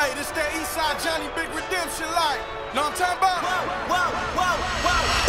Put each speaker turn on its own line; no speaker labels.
Hey, this that Eastside Johnny Big Redemption like. Know what I'm talking about?
Whoa, whoa, whoa, whoa.